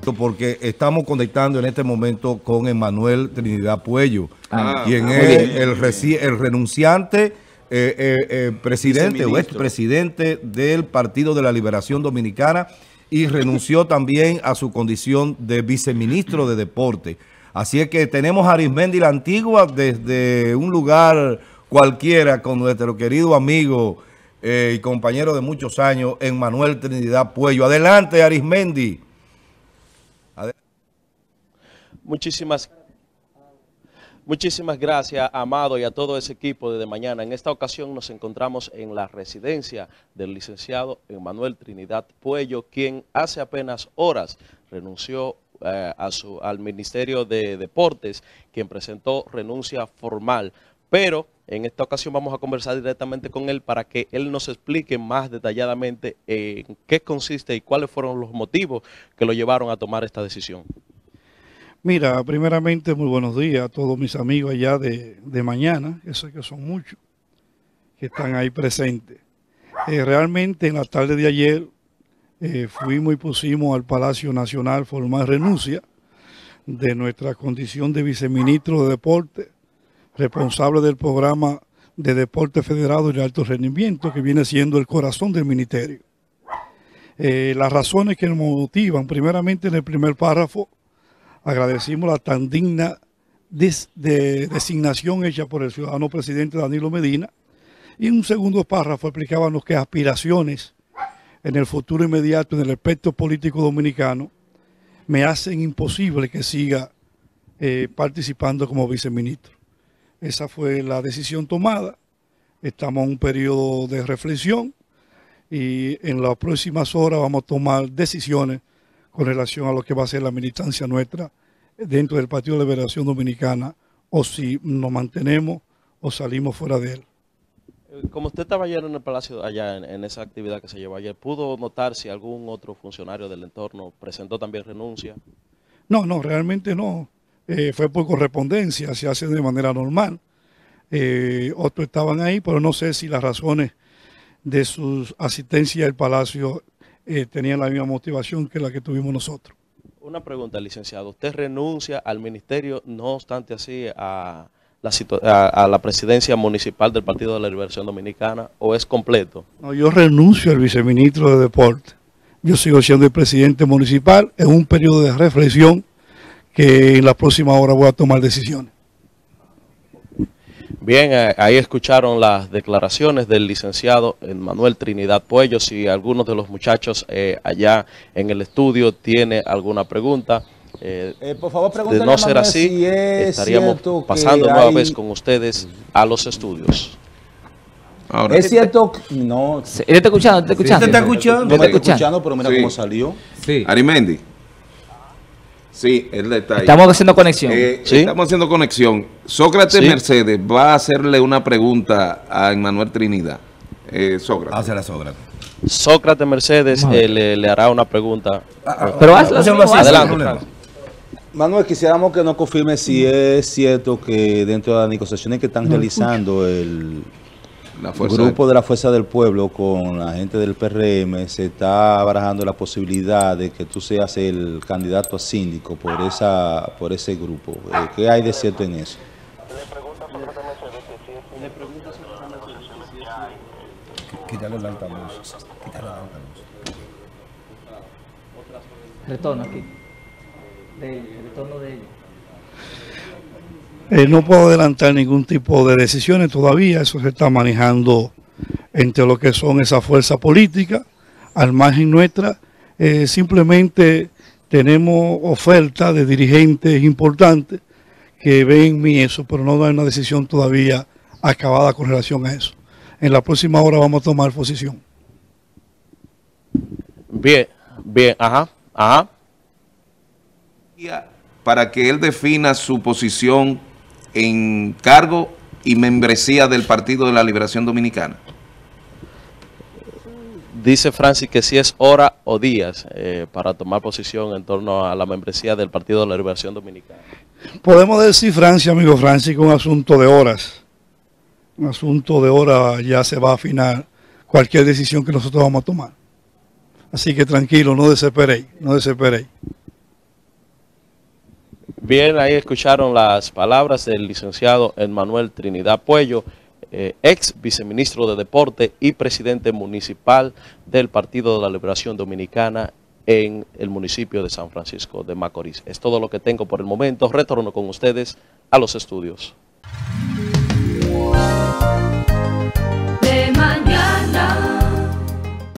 porque estamos conectando en este momento con Emmanuel Trinidad Puello, quien muy es el renunciante presidente o expresidente del Partido de la Liberación Dominicana y renunció también a su condición de viceministro de Deporte. Así es que tenemos a Arismendi la Antigua desde un lugar cualquiera con nuestro querido amigo y compañero de muchos años, Emmanuel Trinidad Puello. Adelante, Arismendi. Muchísimas gracias, Amado, y a todo ese equipo desde mañana. En esta ocasión nos encontramos en la residencia del licenciado Emmanuel Trinidad Puello, quien hace apenas horas renunció al Ministerio de Deportes, quien presentó renuncia formal. Pero en esta ocasión vamos a conversar directamente con él para que él nos explique más detalladamente en qué consiste y cuáles fueron los motivos que lo llevaron a tomar esta decisión. Mira, primeramente muy buenos días a todos mis amigos allá de mañana, que sé que son muchos, que están ahí presentes. Realmente en la tarde de ayer fuimos y pusimos al Palacio Nacional formal renuncia de nuestra condición de viceministro de Deporte, responsable del programa de Deporte Federado y de Alto Rendimiento, que viene siendo el corazón del ministerio. Las razones que nos motivan, primeramente en el primer párrafo, agradecimos la tan digna designación hecha por el ciudadano presidente Danilo Medina, y en un segundo párrafo explicábamos que aspiraciones en el futuro inmediato en el aspecto político dominicano me hacen imposible que siga participando como viceministro. Esa fue la decisión tomada. Estamos en un periodo de reflexión y en las próximas horas vamos a tomar decisiones con relación a lo que va a ser la militancia nuestra dentro del Partido de Liberación Dominicana, o si nos mantenemos o salimos fuera de él. Como usted estaba ayer en el Palacio, allá en esa actividad que se llevó ayer, ¿pudo notar si algún otro funcionario del entorno presentó también renuncia? No, realmente no. Fue por correspondencia, se hace de manera normal. Otros estaban ahí, pero no sé si las razones de su asistencia al Palacio tenían la misma motivación que la que tuvimos nosotros. Una pregunta, licenciado. ¿Usted renuncia al ministerio, no obstante así, a la presidencia municipal del Partido de la Liberación Dominicana, o es completo? No, yo renuncio al viceministro de Deporte. Yo sigo siendo el presidente municipal en un periodo de reflexión que en la próxima hora voy a tomar decisiones. Bien, ahí escucharon las declaraciones del licenciado Emmanuel Trinidad Puello. Si algunos de los muchachos allá en el estudio tiene alguna pregunta, por favor, de no ser así, si estaríamos pasando nueva vez con ustedes a los estudios. Ahora, es cierto, no. ¿Él está escuchando? ¿Está escuchando? ¿Está escuchando? No me está escuchando, pero mira cómo salió. Sí. Arismendi. Sí, él está ahí. Estamos haciendo conexión. ¿Sí? Estamos haciendo conexión. Sócrates Mercedes va a hacerle una pregunta a Emmanuel Trinidad. Sócrates. Hazla, Sócrates. Sócrates Mercedes le hará una pregunta. Pero hazla. Adelante. Manuel, quisiéramos que nos confirme si es cierto que dentro de las negociaciones que están realizando el grupo de la Fuerza del Pueblo con la gente del PRM, se está barajando la posibilidad de que tú seas el candidato a síndico por ese grupo. ¿Qué hay de cierto en eso? Quítale el altavoz. Retorno aquí. El retorno de ellos. No puedo adelantar ningún tipo de decisiones todavía, eso se está manejando entre lo que son esas fuerzas políticas, al margen nuestra. Simplemente tenemos ofertas de dirigentes importantes que ven en mí eso, pero no hay una decisión todavía acabada con relación a eso. En la próxima hora vamos a tomar posición. Bien, ajá. Para que él defina su posición en cargo y membresía del Partido de la Liberación Dominicana. Dice Francis que si es hora o días para tomar posición en torno a la membresía del Partido de la Liberación Dominicana. Podemos decir, Francis, amigo Francis, que un asunto de horas. Un asunto de horas ya se va a afinar cualquier decisión que nosotros vamos a tomar. Así que tranquilo, no desesperéis, no desesperéis. Bien, ahí escucharon las palabras del licenciado Emmanuel Trinidad Puello, ex viceministro de Deporte y presidente municipal del Partido de la Liberación Dominicana en el municipio de San Francisco de Macorís. Es todo lo que tengo por el momento. Retorno con ustedes a los estudios.